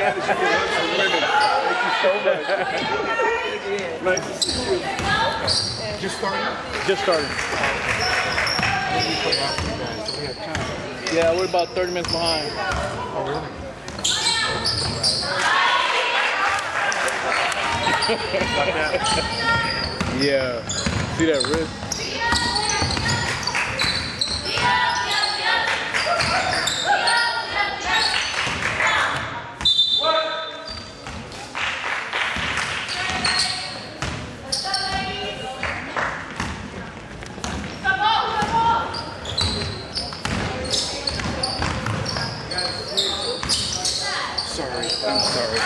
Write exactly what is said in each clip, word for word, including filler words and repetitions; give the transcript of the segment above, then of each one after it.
bad as you can hurt some women. Thank you so much. Nice to see you. Just started? Just started. When did we play after you guys? Do we have time? Yeah, we're about thirty minutes behind. Oh, really? Like that. Yeah. See that wrist? Sorry. I'm sorry.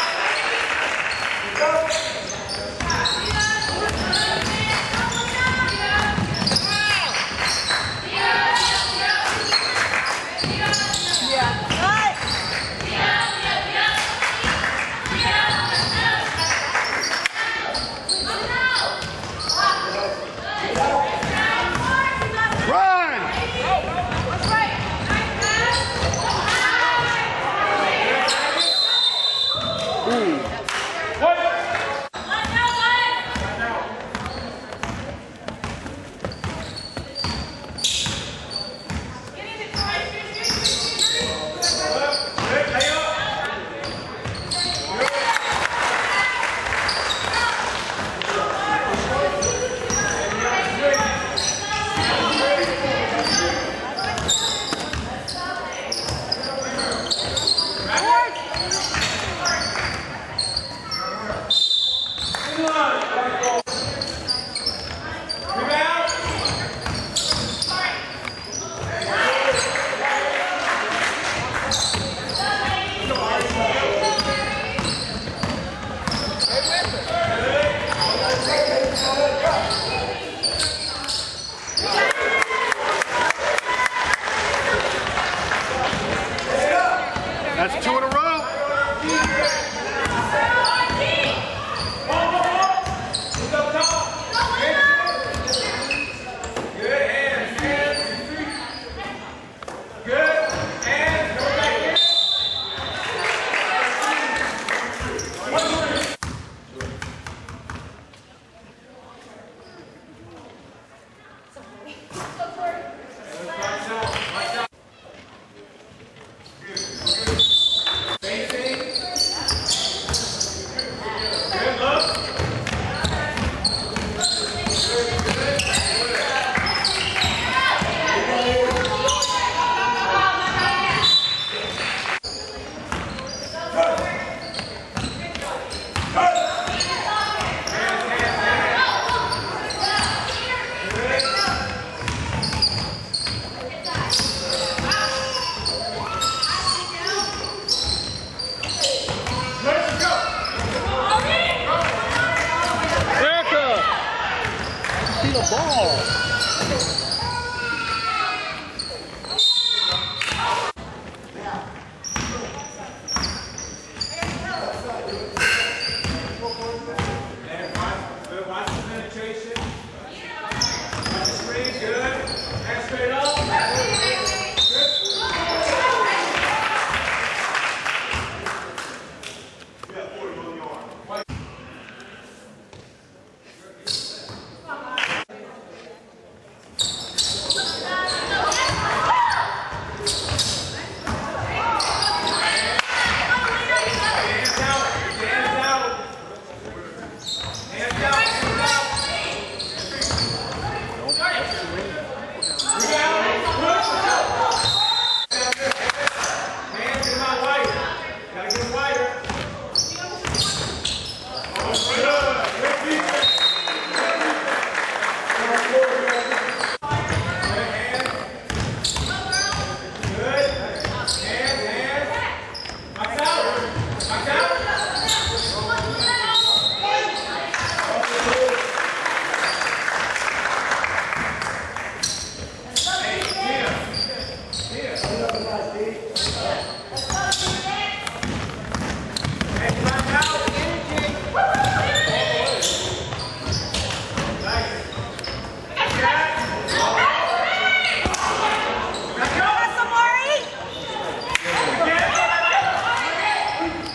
That's two in a row.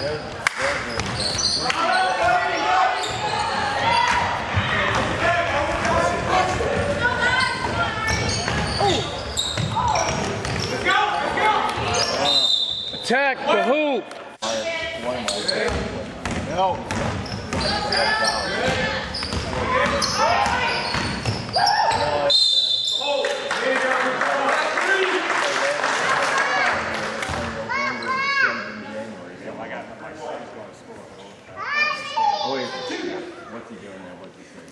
Attack the hoop. No. What's he doing there? What's he saying?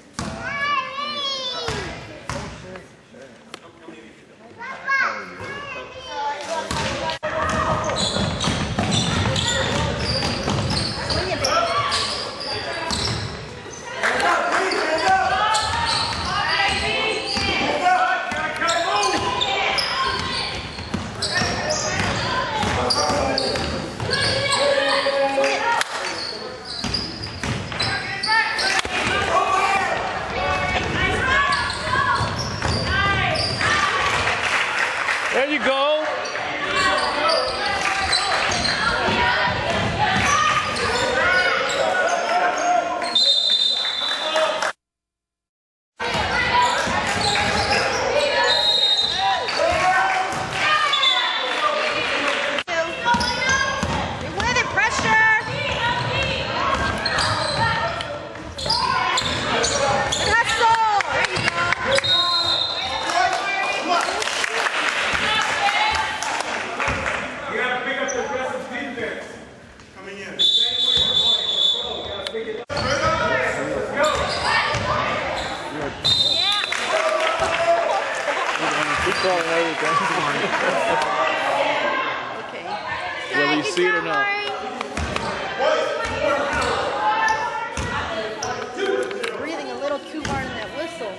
There you go. Okay. Whether you see it or not. Breathing a little too hard in that whistle.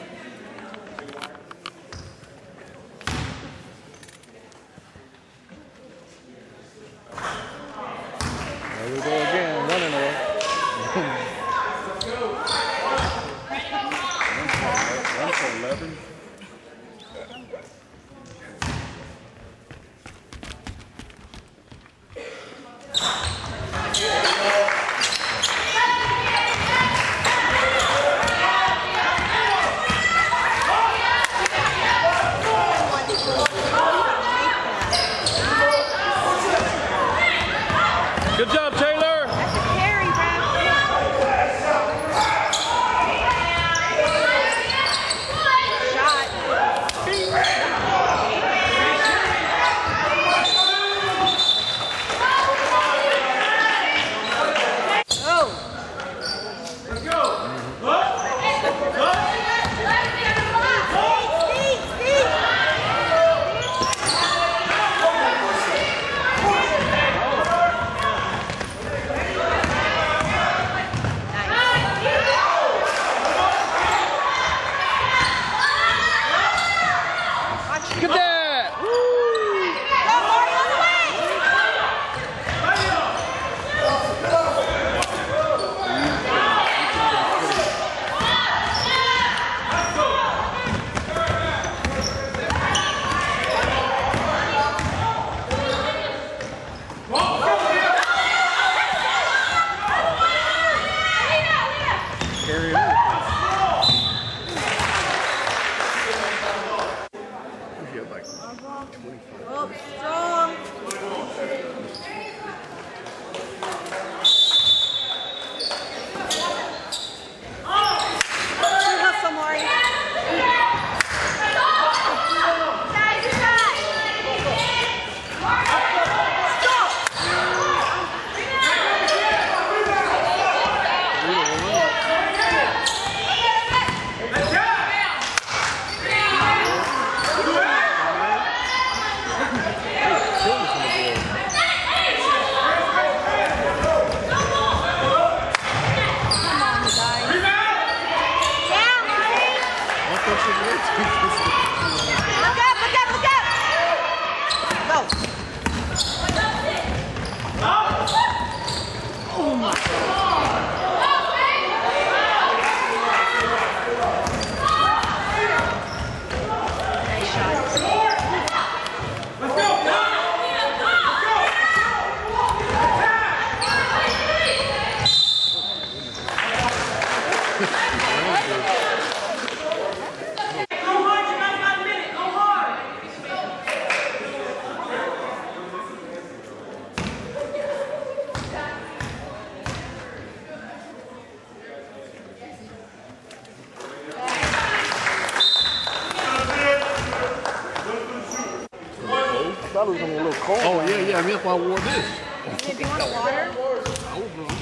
There we go again, running away. One for eleven. Good job, Taylor. That's a carry, Brad. Shot. Oh. Let's go. Oh, yeah, yeah. I mean, that's why I wore this. If you want a water? I was wrong.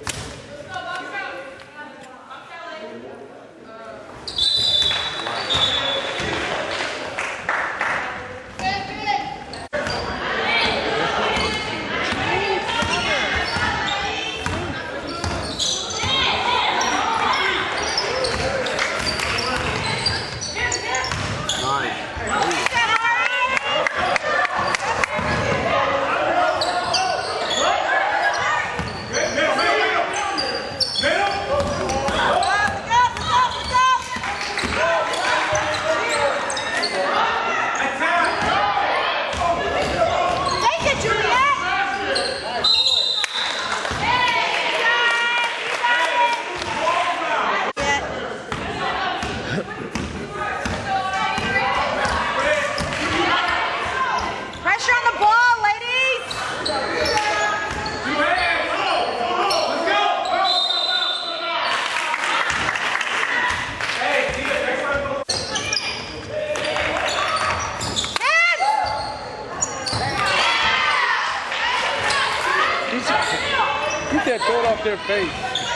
Get that throw it off their face.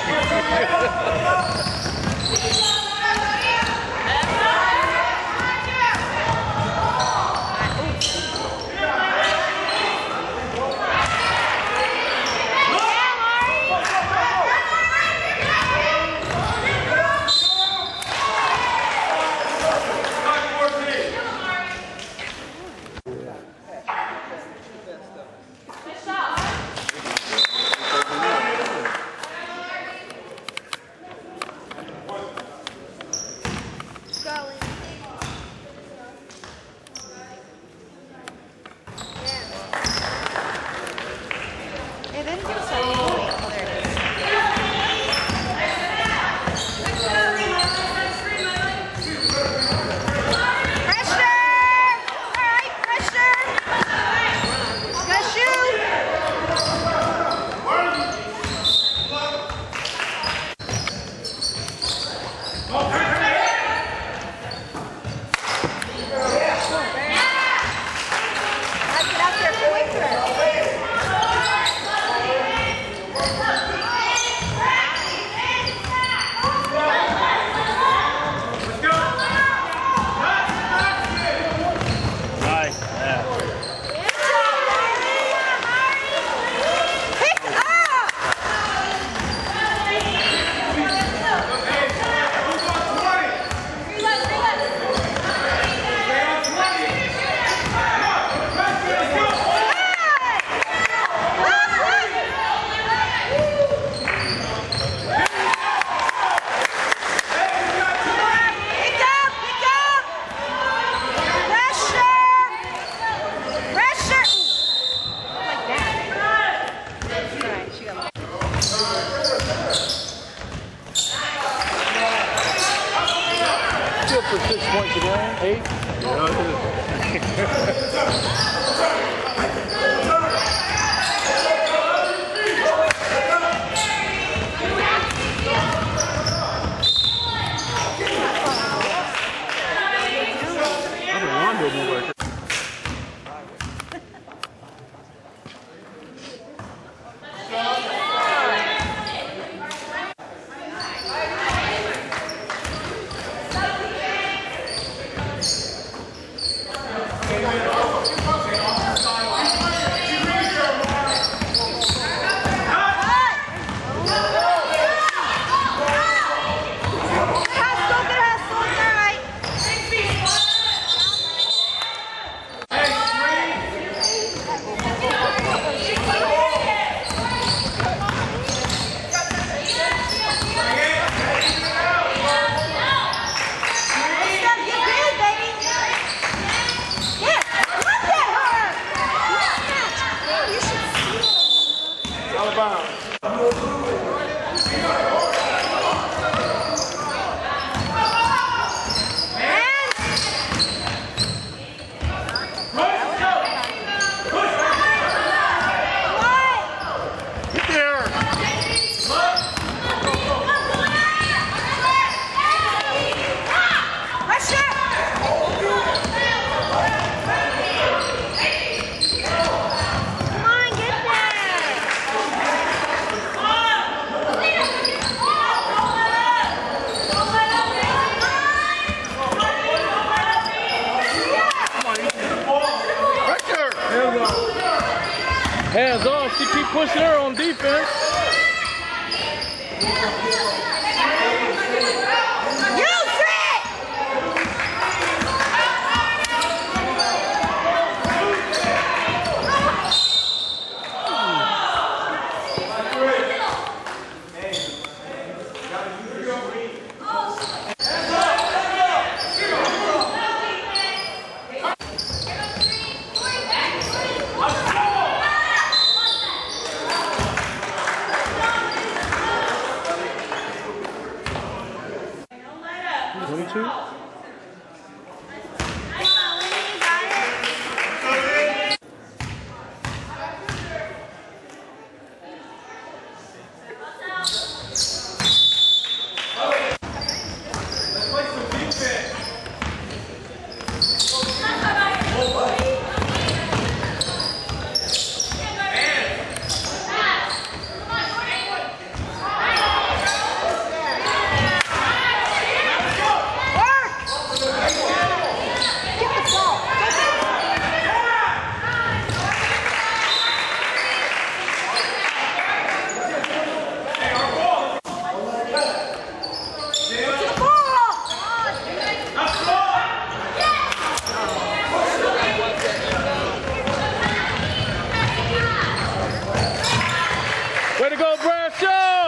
For six points a game, eight? Yeah, it is. I'm a Rondo move right there. pushing her on defense. twenty-two? Way to go, Bradshaw!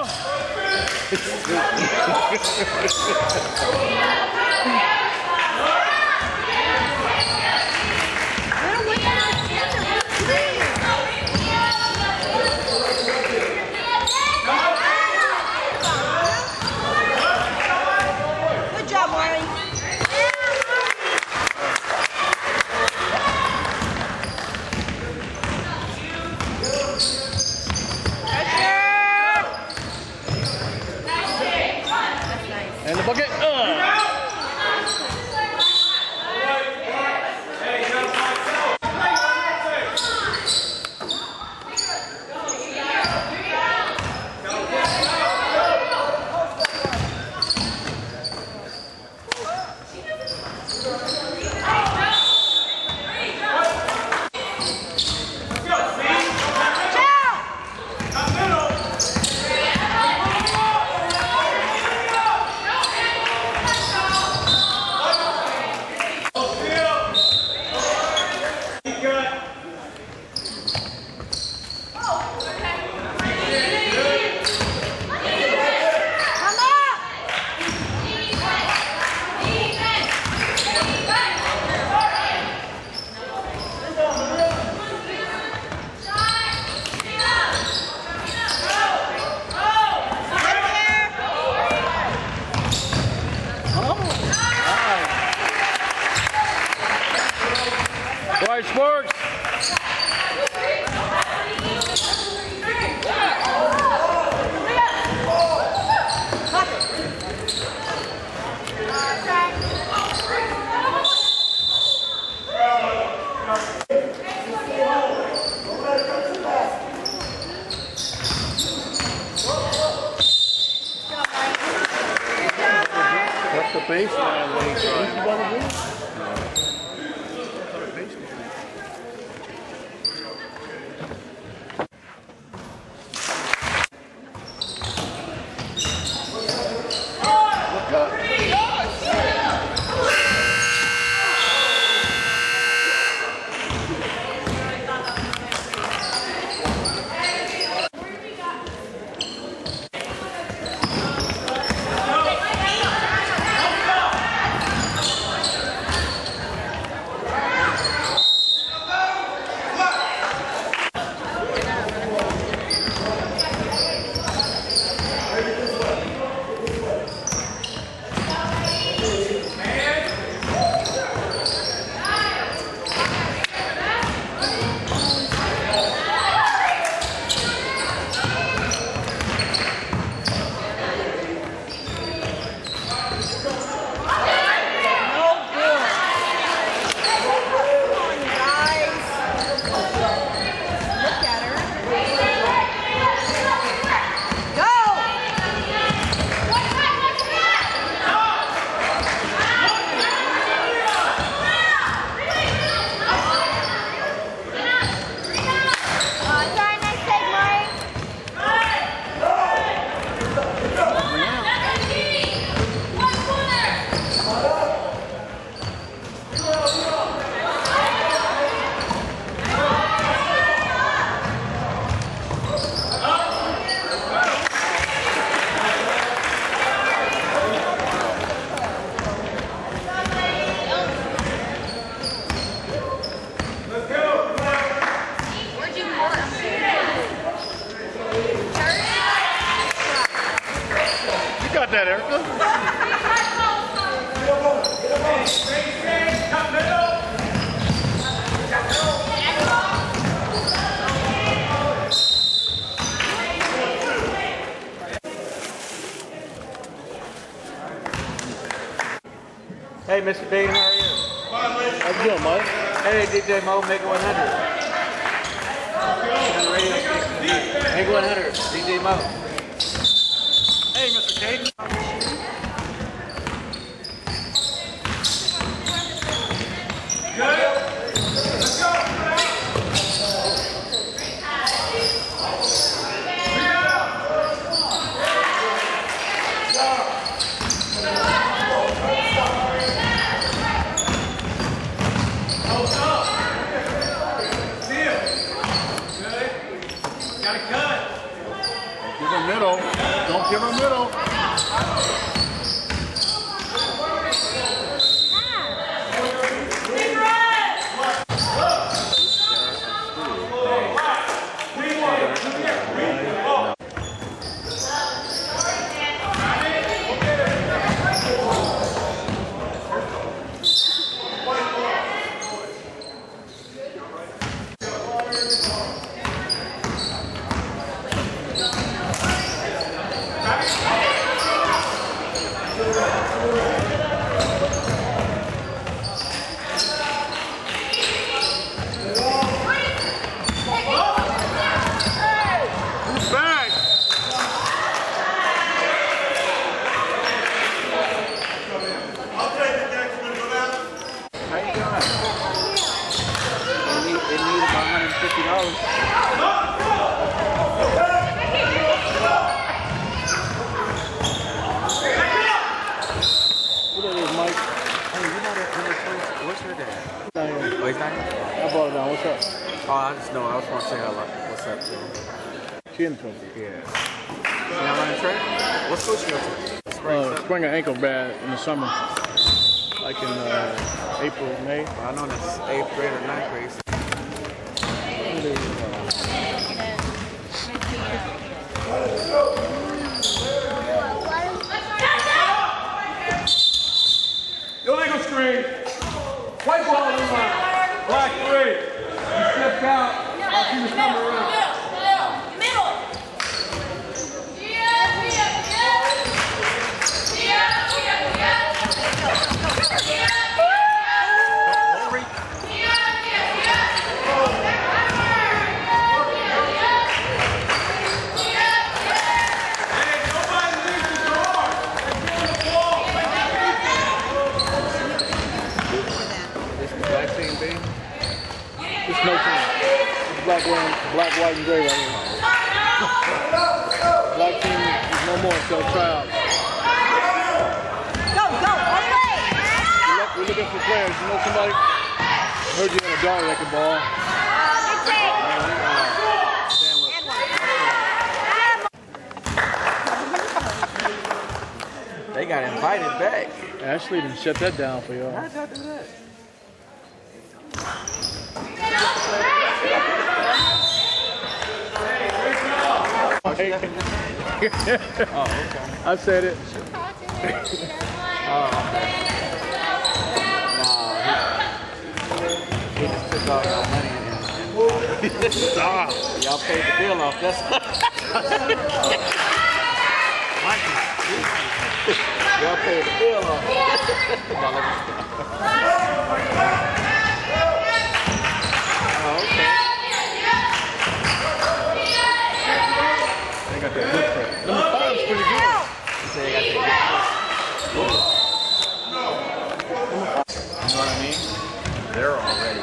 Good job, Marley. And the bucket. Uh. White Sports. That's the baseline when he's trying. that, Erica? Hey, Mister Bean, how are you? How you doing, Mike? Hey, D J Mo, make it one hundred. On the radio station. Make it one hundred, D J Mo. Hey, Mister Cage. Give her middle. Don't give her middle. Back. How you doing? It need, it need about one hundred fifty dollars. What it is, Mike? Hey, you know that where's, where's her dad? Down here. Oh, he's not here? I brought it down. What's up? Oh, I just know. I just want to say hello. What's up to him? She in the country. Yeah. You not running track? What school she go to? Spring. Uh, sprained an ankle bad in the summer. Like in uh, April, May. Well, I know that's eighth grade or ninth grade. Illegal screen. White ball in line. Black three. You stepped out. While she was coming around. This is black team, B. It's no team. It's black, white, black, white, and gray right here. Black team is no more until tryouts. Go, go, all the way. We're look- we're looking for players. You know somebody? Heard you in a dog that can ball. They got invited back. Ashley didn't shut that down for y'all. How did y'all do that? Oh, okay. I said it. Oh, okay. Nah, he, he just took all your money and, and Stop. y'all paid the bill off. That's y'all paid the bill off. Oh, okay. They got that good press. Number five is pretty good. You say they got that good. You know what I mean? They're already.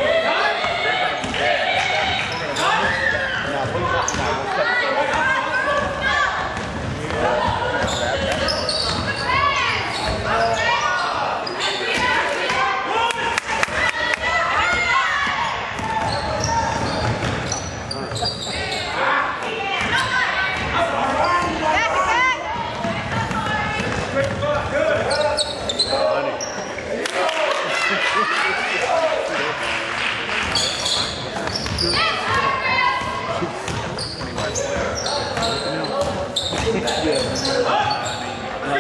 Now, please don't. Now, we'll cut. Nah,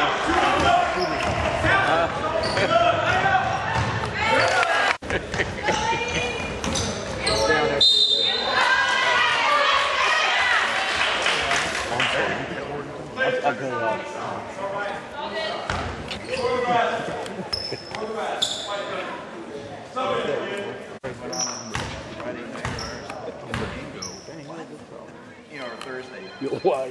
I cut it off. You know, or Thursday. Why?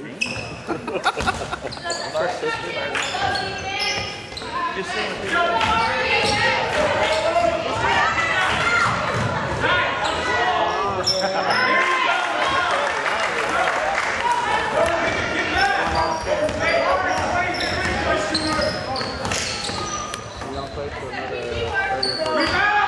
Just seeing We're gonna play for another thirty or forty.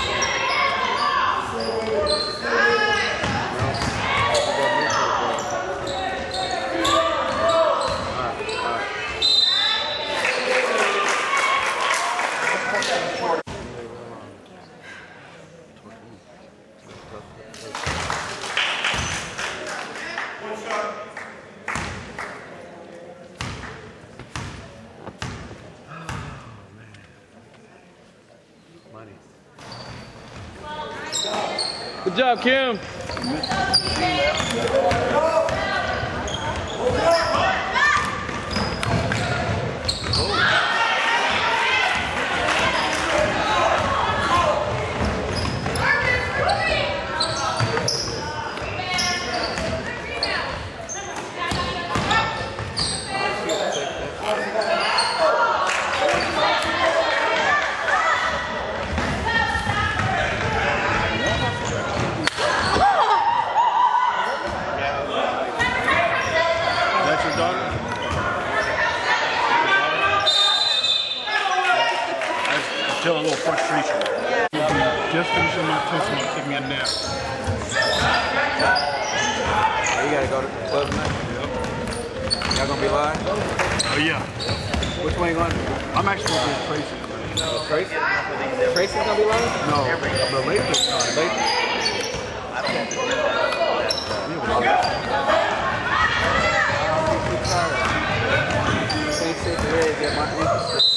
Good job, Kim. Still a little frustration. Just finishing my test and take me a nap. You gotta go to the club tonight? Yep. Y'all gonna be live? Oh yeah. Which one you going to? I'm actually going to be Tracy. Tracy? Tracy's gonna be live? No, the Lakers. Lakers. Can't sit there and get my interest.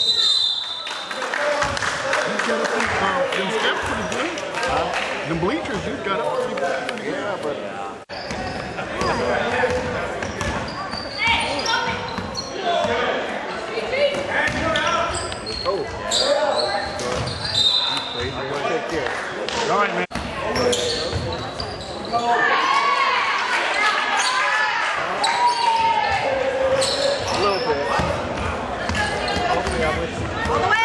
Them steps pretty good. Huh? The bleachers, you got up pretty good. Yeah, but oh, crazy. I'm gonna take care. All right, man. A little bit. Hopefully, I wish. All the way!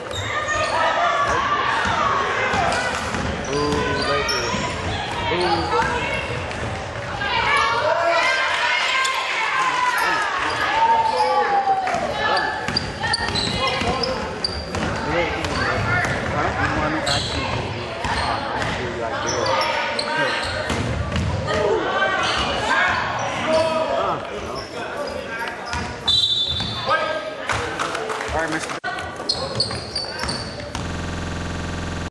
Ooh, Lakers. Ooh,